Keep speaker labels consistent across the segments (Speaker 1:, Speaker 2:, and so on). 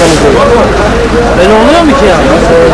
Speaker 1: Ben oluyor mu ki ya?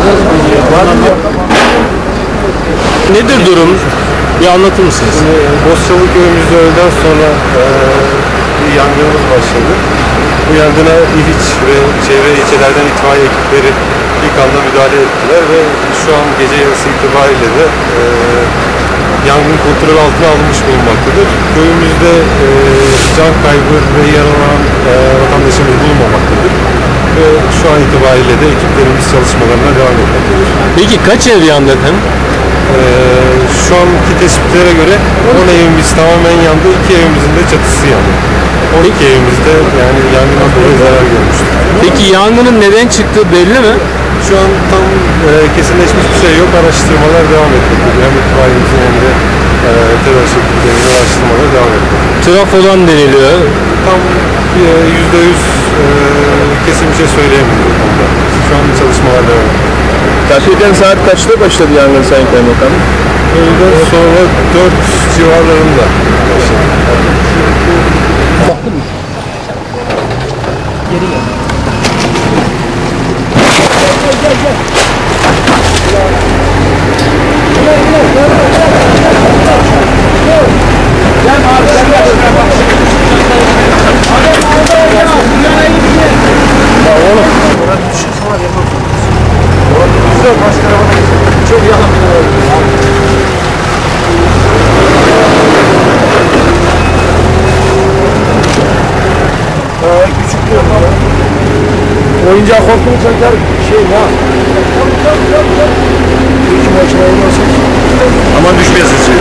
Speaker 2: Nedir durum? Bir anlatır mısınız?
Speaker 3: Bosyalı köyümüzde öğleden sonra bir yangınımız başladı. Bu yangına İliç ve çevre ilçelerden itfaiye ekipleri ilk anda müdahale ettiler ve şu an gece yarısı itibariyle de yangın kontrol altına alınmış bulunmaktadır. Köyümüzde can kaybı ve yaralanan vatandaşımız bulunmamaktadır. Ve şu an itibariyle de ekiplerimiz çalışmalarına devam etmektedir.
Speaker 2: Peki kaç ev yandı efendim?
Speaker 3: Şu anki tespitlere göre 10 evimiz tamamen yandı, 2 evimizin de çatısı yandı. 12 evimizde yani yangından dolayı zarar görmüştür.
Speaker 2: Peki yangının neden çıktığı belli mi?
Speaker 3: Şu an tam kesinleşmiş bir şey yok, araştırmalar devam etmektedir. Hem itfaiyemizin hem de terör şekillerinin araştırmaları devam etmektedir.
Speaker 2: Trafodan deniliyor.
Speaker 3: Tam %100 kesin bir şey söyleyemiyorum bu konuda. Şu an çalışmalar devam ediyor.
Speaker 4: Gerçekten saat kaçta başladı yangın Sayın Kaymakamım?
Speaker 3: Öğleden sonra 4 civarlarında başladı.
Speaker 1: Geri gel.
Speaker 3: Çok yakın. Küçük diyor. Oyuncağı korktuğunu çeker şey ne? İki maçına olmasın. Aman düşmeyesin şey.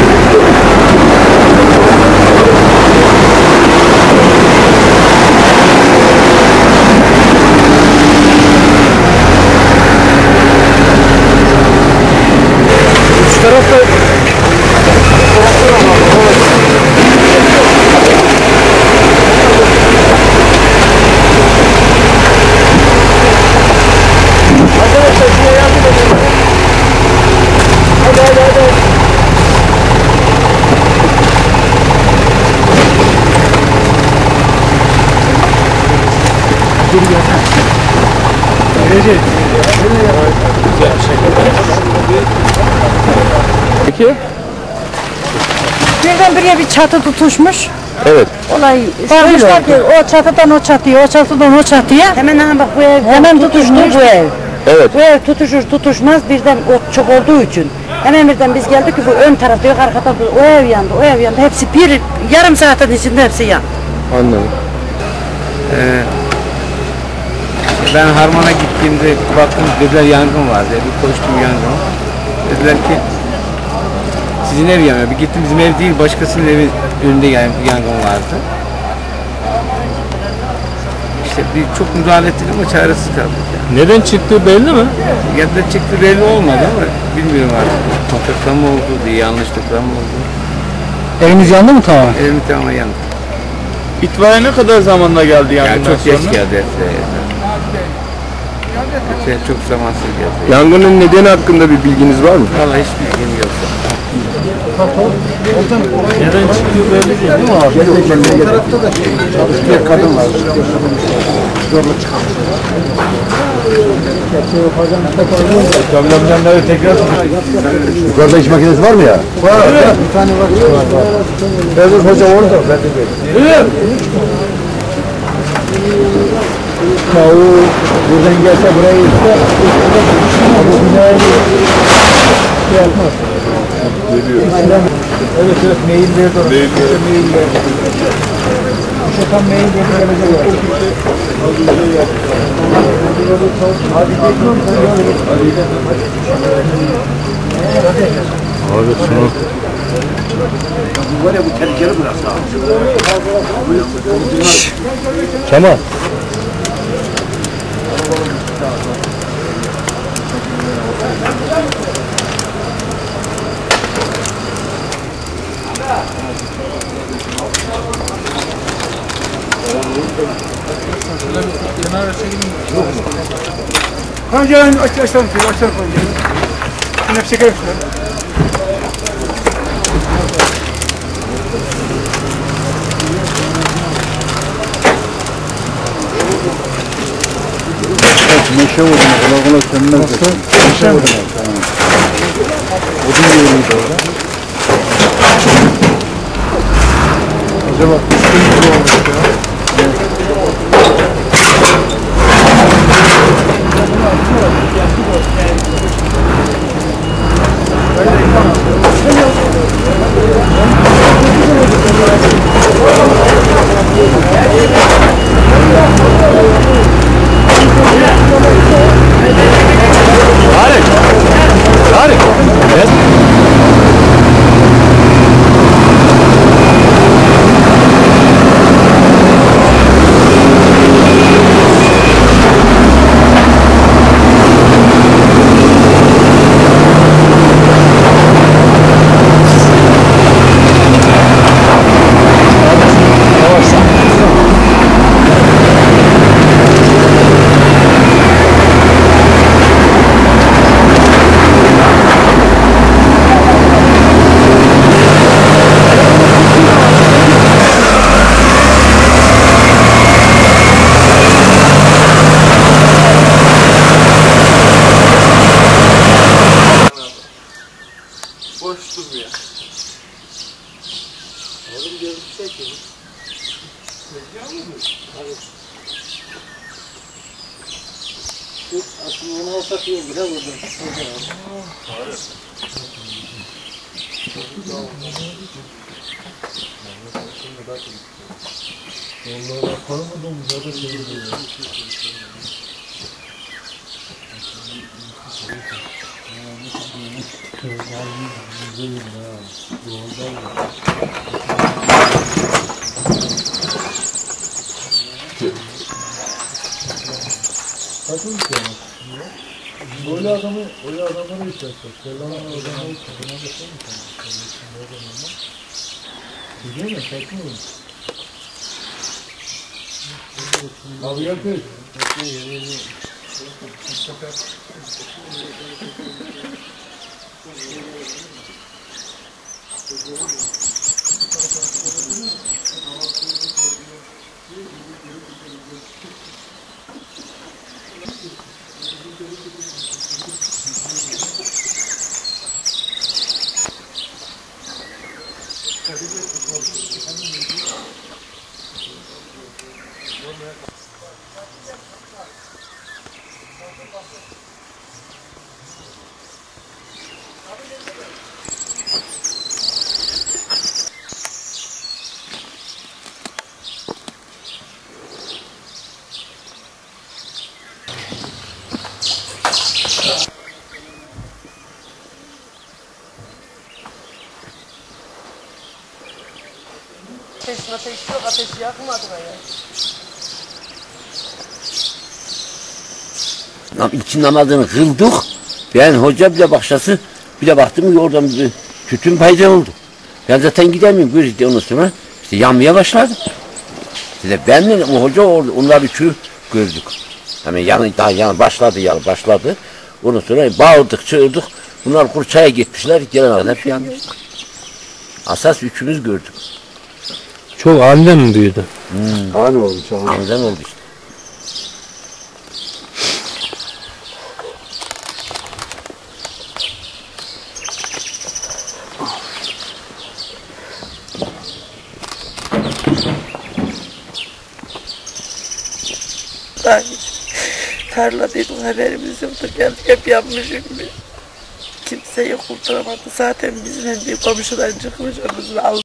Speaker 3: Üç tarafta
Speaker 4: Peki.
Speaker 5: Birdenbire bir çatı tutuşmuş.
Speaker 4: Evet.
Speaker 5: Olay şöyle ki o çatıdan o çatıya, o çatıdan o çatıya. Hemen ha bak bu ev hemen tutuştu bu ev.
Speaker 4: Evet.
Speaker 5: Bu ev tutuşur tutuşmaz birden o çok olduğu için. Hemen birden biz geldik ki bu ön tarafta yok arka tarafta o ev yandı, o ev yandı. Hepsi bir yarım saatin içinde hepsi yandı.
Speaker 4: Anladım.
Speaker 6: Ben Harman'a gittiğimde baktım dediler yangın var dedi. Bir koştum yangın. Dediler ki sizin ev yanıyor. Bir gittim bizim ev değil başkasının evi önünde yangın vardı. İşte bir çok müdahale ettik ama çaresiz kaldık yani.
Speaker 2: Neden çıktığı belli mi?
Speaker 6: Neden çıktı belli olmadı ama bilmiyorum artık. Toprakla mı oldu diye yanlışlıkla mı oldu.
Speaker 1: Eviniz yandı mı tamam?
Speaker 6: Evim tamamen yandı.
Speaker 4: İtfaiye ne kadar zamanda geldi
Speaker 6: Yani
Speaker 4: yangından
Speaker 6: çok geç
Speaker 4: sonra?
Speaker 6: geldi. Çok zamansız geldi.
Speaker 4: Yangının nedeni hakkında bir bilginiz var mı?
Speaker 6: Vallahi hiç bilgim yok.
Speaker 1: Neden çıktığı belli değil mi abi?
Speaker 3: bir kadın var. Zorla çıkarmış. Camları tekrar yukarıda iş makinesi var mı ya? Var. Bir tane var. Beyazıt hocam orada. Ben de görüyorum. Ya o buradan gelse buraya gitse bu binayı şey yapmaz. Geliyor. Evet evet mail verdi. Mail verdi. Şu tam mail verdi.
Speaker 4: Abi şunu
Speaker 3: Var ya bu tehlikeli burası abi.
Speaker 4: Kemal.
Speaker 3: Pancarın açalım pancarı. Nefse çeker misin?
Speaker 1: Meşe odunu, kolay kolay sönmez. Meşe odunu. Odun yeriydi orada. Acaba üstün gibi olmuş ya.
Speaker 4: Boş durmuyor.
Speaker 1: Oğlum görmüşler ki. Aslında onu alsak iyi olur ha buradan. Vallahi tanımadığım zaten çevirdim. Kaçın ki ama? Öyle adamları istersen. Sellana adamları istersen. Değil mi? Kaçın mı? Abi gel.
Speaker 7: Ateş yok, ateş yakmadı ya.
Speaker 8: İki namazını kıldık. Ben hoca bile bakşası bile baktım ki oradan bir tütün payda oldu. Ben zaten gidemiyorum. Böyle ondan sonra işte yanmaya başladı. İşte benle o hoca onlar üçü gördük. Hemen daha başladı. Ondan sonra bağırdık, çığırdık. Bunlar kurçaya gitmişler. Gelen kadar hep yanmış. Asas üçümüz gördük.
Speaker 2: Çok aniden mi büyüdü?
Speaker 1: Ani oldu çağır.
Speaker 8: Aniden oldu işte.
Speaker 7: Daha hiç tarladaydım, haberimiz yoktu. Geldik hep yanmışım biz. Kimseyi kurtaramadı. Zaten bizim en büyük komşudan çıkmış. Bizim